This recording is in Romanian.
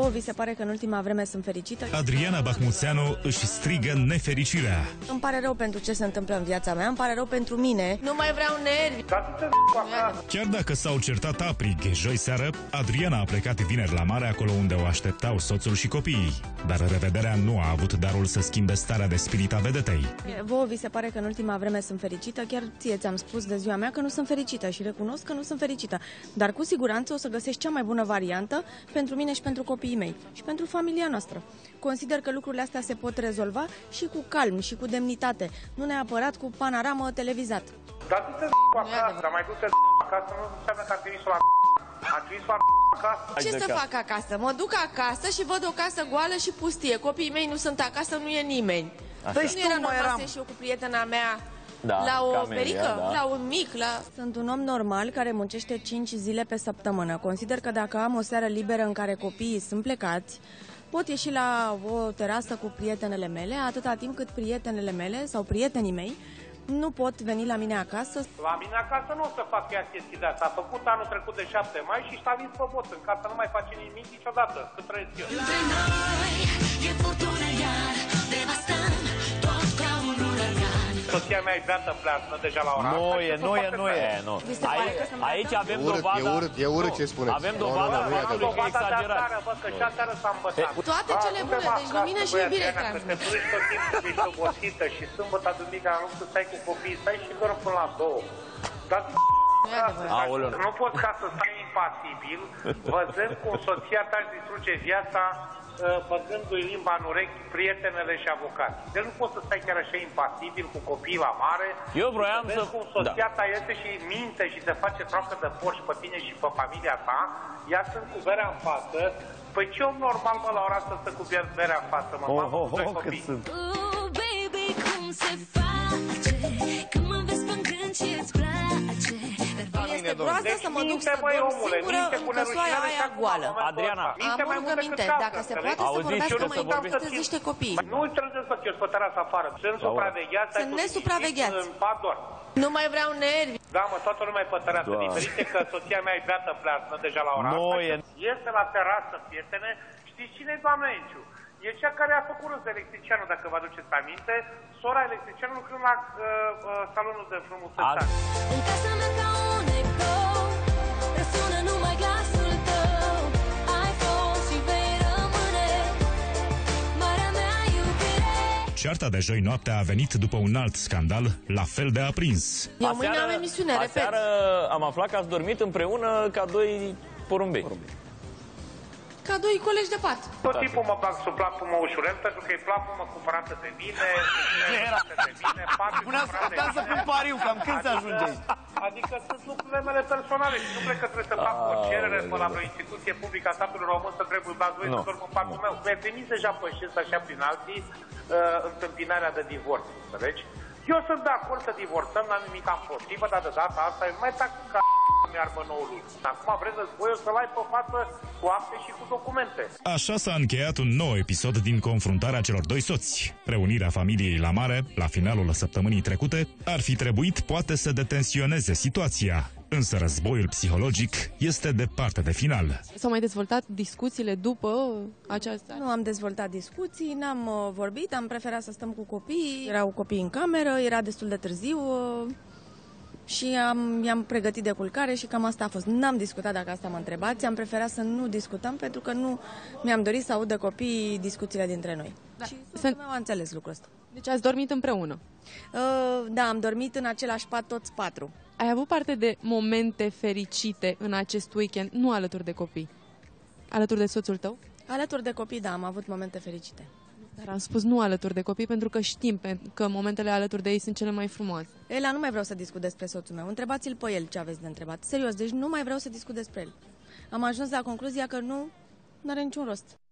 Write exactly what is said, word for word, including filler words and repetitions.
Vouă vi se pare că în ultima vreme sunt fericită? Adriana Bahmuțeanu își strigă nefericirea. Îmi pare rău pentru ce se întâmplă în viața mea, îmi pare rău pentru mine. Nu mai vreau nervi. Chiar dacă s-au certat aprig joi seară, Adriana a plecat vineri la mare, acolo unde o așteptau soțul și copiii. Dar revederea nu a avut darul să schimbe starea de spirit a vedetei. Vouă vi se pare că în ultima vreme sunt fericită? Chiar ție ți-am spus de ziua mea că nu sunt fericită și recunosc că nu sunt fericită. Dar cu siguranță o să găsești cea mai bună variantă pentru mine și pentru copiii mei și pentru familia noastră. Consider că lucrurile astea se pot rezolva și cu calm și cu demnitate, nu neapărat cu panoramă televizat. Dar du-te acasă, dar mai du-te acasă, nu înseamnă că am trimis-o la am trimis-o acasă. Ce să fac acasă? Mă duc acasă și văd o casă goală și pustie. Copiii mei nu sunt acasă, nu e nimeni. Păi nu era normal să ieși eu cu prietena mea da, la o ferică, da. La un mic, la... Sunt un om normal care muncește cinci zile pe săptămână. Consider că dacă am o seară liberă în care copiii sunt plecați, pot ieși la o terasă cu prietenele mele, atâta timp cât prietenele mele sau prietenii mei nu pot veni la mine acasă. La mine acasă nu o să fac ea chestii de asta. A făcut anul trecut de șapte mai și s-a vins pe bot. În casă nu mai face nimic niciodată, cât trăiesc eu. Între noi e furtună iar, devastăm tot ca un uragan. Soția mea e beată pleasnă deja la ora nu asta. E, nu e, nu e, nu. Aici, aici avem dovada... E urât, e urât ce spuneți. Avem dovada faptului că e exagerat. Bă, că și aseară s-a învățat. Toate cele bune, deci lumină și iubire transmit. Că te duci tot timpul, ești obosită și sâmbătă, duminica, în loc să stai cu copiii, stai și dorm până la două. Dar nu poți ca să stai impasibil, văzând cum soția ta își distruge viața, băgându-i limba în urechi prietenele și avocații. Deci nu poți să stai chiar așa impasibil cu copiii la mare. Eu vroiam să... cum soția ta este și minte și te face troacă de porci pe tine și pe familia ta, ea sunt cu berea în față. Păi ce om normal, mă, la ora asta stă cu berea în față, mă? Oh, Mamă, oh, cu doi oh, copii. Oh, baby, cum se face când mă vezi plângând și îți place. Este groază să mă duc să dorm singură în căsoaia aia goală. Adriana, am rugăminte, dacă se poate să vorbească mai întâi să niște copii. Nu-i trăgesc pe chios pe terasă afară. Sunt supravegheați. Sunt nesupravegheați. În pat doar. Nu mai vreau nervi. Da, mă, toată lumea e pe terasă. Diferite că soția mea e beată pleasnă deja la ora asta. Iese la terasă, prietene. Știți cine e doamna Enciu? E cea care a făcut râs de electricianul, dacă vă aduceți aminte. Sora electricianului lucrând la uh, uh, salonul de frumusețare. În casa mea ca un ecou răsună numai glasul tău. Ai fost și vei rămâne marea mea iubire. Cearta de joi noaptea a venit după un alt scandal, la fel de aprins. Eu mâine am emisiune, repet. Aseară am aflat că ați dormit împreună ca doi porumbei. Ca doi colegi de pat. Tot timpul mă bag sub plapumă ușurel, pentru că e plapumă cumpărată de mine, de mine, patul cumpărat de să pun pariu, cam când se ajunge? Adică sunt lucrurile mele personale și nu cred că trebuie să fac o cerere pe la vreo instituție publică a statului român să trebuie dați voi să dorm în patul meu. Mi-a trimis deja pe șes așa prin alții întâmpinarea de divorț, înțelegi? Eu sunt de acord să divorțăm, n-am nimic împotrivă, dar de data asta e mai tac ca mi-arbă nouă luni. Acum vreți războiul să-l ai pe față cu acte și cu documente. Așa s-a încheiat un nou episod din confruntarea celor doi soți. Reunirea familiei la mare, la finalul săptămânii trecute, ar fi trebuit poate să detensioneze situația. Însă războiul psihologic este departe de final. S-au mai dezvoltat discuțiile după aceasta? Nu am dezvoltat discuții, n-am uh, vorbit, am preferat să stăm cu copiii. Erau copii în cameră, era destul de târziu uh, și am, i-am pregătit de culcare și cam asta a fost. N-am discutat, dacă asta mă întrebați, am preferat să nu discutăm pentru că nu mi-am dorit să audă copiii discuțiile dintre noi. Da. Și soțul meu a înțeles lucrul ăsta. Deci ați dormit împreună? Uh, da, am dormit în același pat toți patru. Ai avut parte de momente fericite în acest weekend, nu alături de copii? Alături de soțul tău? Alături de copii, da, am avut momente fericite. Dar am spus nu alături de copii pentru că știm că momentele alături de ei sunt cele mai frumoase. Ela, nu mai vreau să discut despre soțul meu. Întrebați-l pe el ce aveți de întrebat. Serios, deci nu mai vreau să discut despre el. Am ajuns la concluzia că nu are niciun rost.